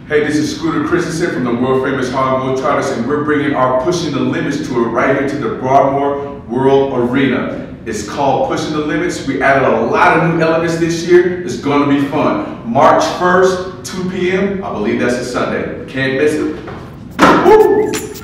Hey, this is Scooter Christensen from the world famous Harlem Globetrotters, and we're bringing our Pushing the Limits tour right here to the Broadmoor World Arena. It's called Pushing the Limits. We added a lot of new elements this year. It's going to be fun. March 1st, 2 p.m. I believe that's a Sunday. Can't miss it. Woo!